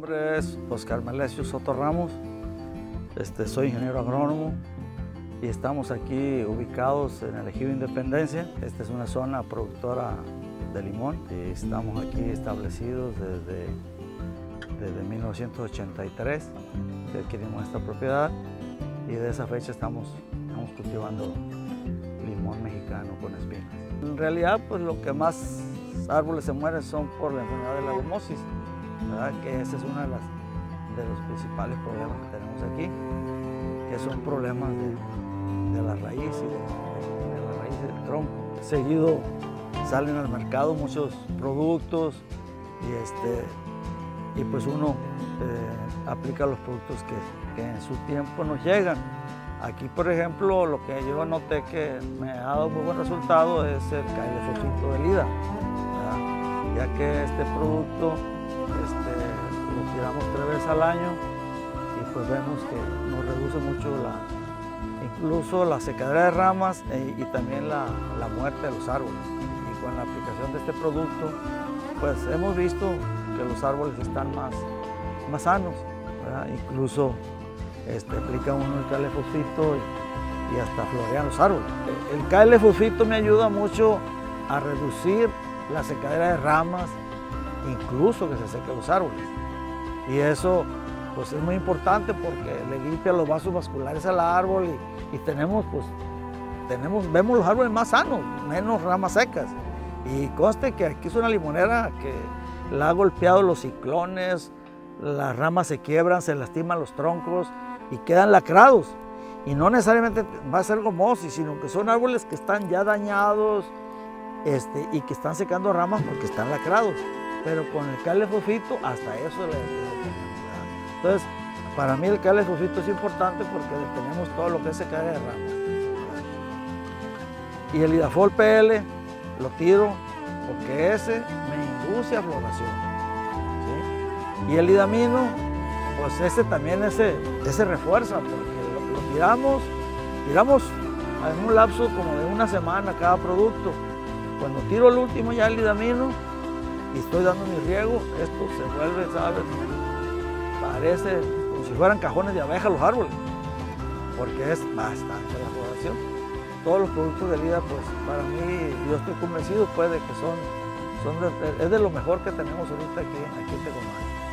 nombre es Oscar Melesio Soto Ramos, soy ingeniero agrónomo y estamos aquí ubicados en el Ejido Independencia. Esta es una zona productora de limón y estamos aquí establecidos desde 1983, que adquirimos esta propiedad y de esa fecha estamos cultivando limón mexicano con espinas. En realidad, pues lo que más árboles se mueren son por la enfermedad de la lemosis, ¿verdad? Que ese es uno de los principales problemas que tenemos aquí, que son problemas de la raíz y de la raíz del tronco. Seguido salen al mercado muchos productos y pues uno aplica los productos que en su tiempo nos llegan. Aquí, por ejemplo, lo que yo noté que me ha dado muy buen resultado es el cailefosfito de lida, ¿verdad? Ya que este producto lo tiramos 3 veces al año y pues vemos que nos reduce mucho incluso la secadera de ramas y también la muerte de los árboles. Y con la aplicación de este producto, pues hemos visto que los árboles están más sanos, ¿verdad? Incluso aplica uno el cailefosfito y hasta florean los árboles. El cailefosfito me ayuda mucho a reducir la secadera de ramas, incluso que se sequen los árboles. Y eso pues es muy importante porque le limpia los vasos vasculares al árbol y vemos los árboles más sanos, menos ramas secas. Y conste que aquí es una limonera que la ha golpeado los ciclones, las ramas se quiebran, se lastiman los troncos y quedan lacrados. Y no necesariamente va a ser gomosis, sino que son árboles que están ya dañados y que están secando ramas porque están lacrados. Pero con el cailefosfito hasta eso le detenemos. Entonces, para mí el cailefosfito es importante porque detenemos todo lo que es secadera de ramas. Y el Idafol PL lo tiro porque ese me induce a floración, ¿sí? Y el Idamino, pues ese también ese refuerza porque lo tiramos en un lapso como de una semana cada producto. Cuando tiro el último ya el Idamino y estoy dando mi riego, esto se vuelve, ¿sabes? Parece como si fueran cajones de abeja los árboles, porque es bastante la floración. Todos los productos de Lida, pues para mí, yo estoy convencido pues de que es de lo mejor que tenemos ahorita aquí en Tecomán.